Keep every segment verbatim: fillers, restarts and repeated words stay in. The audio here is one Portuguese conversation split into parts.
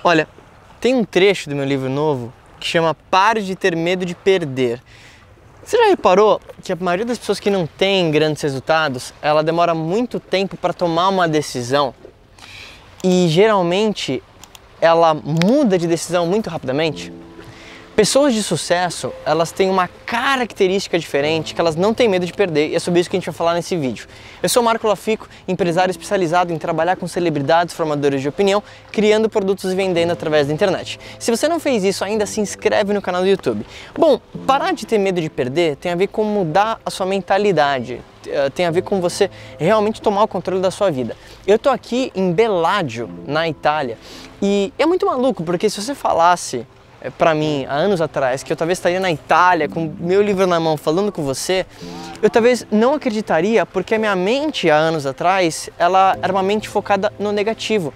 Olha, tem um trecho do meu livro novo que chama Pare de ter medo de perder. Você já reparou que a maioria das pessoas que não tem grandes resultados, ela demora muito tempo para tomar uma decisão e geralmente ela muda de decisão muito rapidamente? Pessoas de sucesso, elas têm uma característica diferente que elas não têm medo de perder, e é sobre isso que a gente vai falar nesse vídeo. Eu sou o Marco Lafico, empresário especializado em trabalhar com celebridades, formadores de opinião, criando produtos e vendendo através da internet. Se você não fez isso ainda, se inscreve no canal do YouTube. Bom, parar de ter medo de perder tem a ver com mudar a sua mentalidade, tem a ver com você realmente tomar o controle da sua vida. Eu tô aqui em Bellagio, na Itália, e é muito maluco, porque se você falasse para mim, há anos atrás, que eu talvez estaria na Itália com meu livro na mão falando com você, eu talvez não acreditaria, porque a minha mente há anos atrás, ela era uma mente focada no negativo.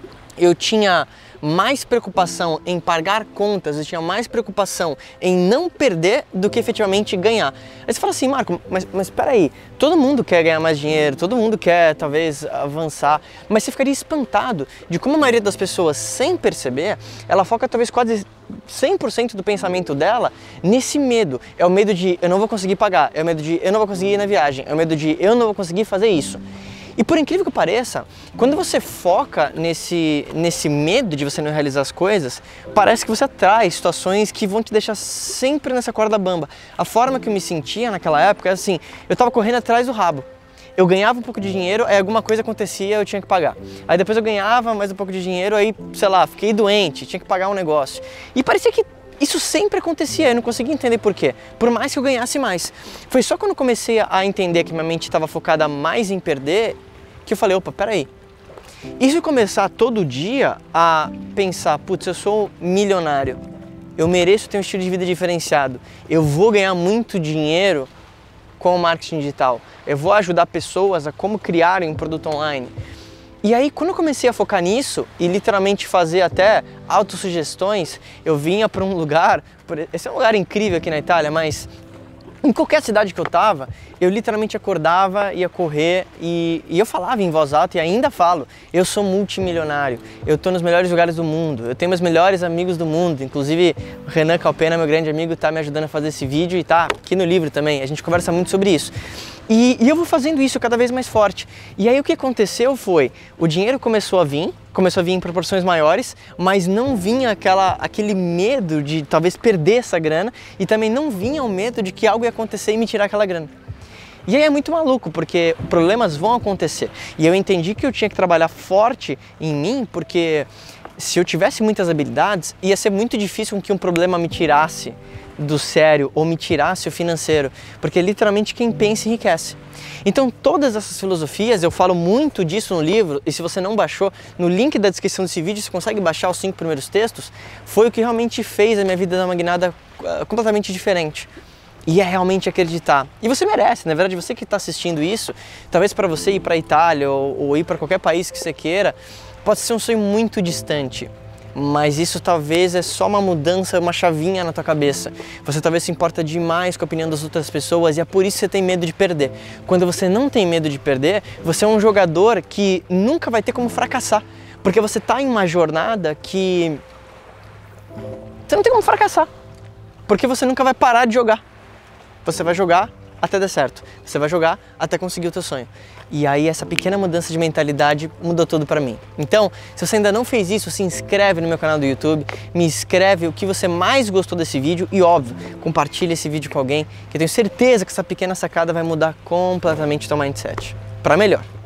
Eu tinha mais preocupação em pagar contas, eu tinha mais preocupação em não perder do que efetivamente ganhar. Aí você fala assim, Marco, mas, mas peraí, todo mundo quer ganhar mais dinheiro, todo mundo quer talvez avançar, mas você ficaria espantado de como a maioria das pessoas, sem perceber, ela foca talvez quase cem por cento do pensamento dela nesse medo. É o medo de eu não vou conseguir pagar, é o medo de eu não vou conseguir ir na viagem, é o medo de eu não vou conseguir fazer isso. E por incrível que pareça, quando você foca nesse, nesse medo de você não realizar as coisas, parece que você atrai situações que vão te deixar sempre nessa corda bamba. A forma que eu me sentia naquela época é assim, eu estava correndo atrás do rabo. Eu ganhava um pouco de dinheiro, aí alguma coisa acontecia, eu tinha que pagar. Aí depois eu ganhava mais um pouco de dinheiro, aí, sei lá, fiquei doente, tinha que pagar um negócio. E parecia que isso sempre acontecia, eu não conseguia entender por quê, por mais que eu ganhasse mais. Foi só quando eu comecei a entender que minha mente estava focada mais em perder, que eu falei, opa, peraí. E se eu começar todo dia a pensar, putz, eu sou milionário, eu mereço ter um estilo de vida diferenciado, eu vou ganhar muito dinheiro com o marketing digital, eu vou ajudar pessoas a como criarem um produto online. E aí, quando eu comecei a focar nisso e literalmente fazer até autossugestões, eu vinha para um lugar, esse é um lugar incrível aqui na Itália, mas em qualquer cidade que eu tava, eu literalmente acordava, ia correr e, e eu falava em voz alta e ainda falo, eu sou multimilionário, eu tô nos melhores lugares do mundo, eu tenho meus melhores amigos do mundo, inclusive o Renan Calpena, meu grande amigo, tá me ajudando a fazer esse vídeo e tá aqui no livro também, a gente conversa muito sobre isso. E, e eu vou fazendo isso cada vez mais forte. E aí o que aconteceu foi, o dinheiro começou a vir, começou a vir em proporções maiores, mas não vinha aquela, aquele medo de talvez perder essa grana e também não vinha o medo de que algo ia acontecer e me tirar aquela grana. E aí é muito maluco, porque problemas vão acontecer. E eu entendi que eu tinha que trabalhar forte em mim, porque se eu tivesse muitas habilidades, ia ser muito difícil que um problema me tirasse do sério ou me tirasse o financeiro, porque literalmente quem pensa enriquece. Então todas essas filosofias, eu falo muito disso no livro, e se você não baixou, no link da descrição desse vídeo você consegue baixar os cinco primeiros textos, foi o que realmente fez a minha vida dar uma guinada uh, completamente diferente. E é realmente acreditar. E você merece, na verdade, você que está assistindo isso, talvez para você ir para a Itália ou, ou ir para qualquer país que você queira, pode ser um sonho muito distante. Mas isso talvez é só uma mudança, uma chavinha na tua cabeça. Você talvez se importa demais com a opinião das outras pessoas e é por isso que você tem medo de perder. Quando você não tem medo de perder, você é um jogador que nunca vai ter como fracassar. Porque você está em uma jornada que você não tem como fracassar. Porque você nunca vai parar de jogar. Você vai jogar até dar certo. Você vai jogar até conseguir o teu sonho. E aí essa pequena mudança de mentalidade mudou tudo pra mim. Então, se você ainda não fez isso, se inscreve no meu canal do YouTube, me escreve o que você mais gostou desse vídeo e, óbvio, compartilha esse vídeo com alguém, que eu tenho certeza que essa pequena sacada vai mudar completamente o teu mindset. Pra melhor.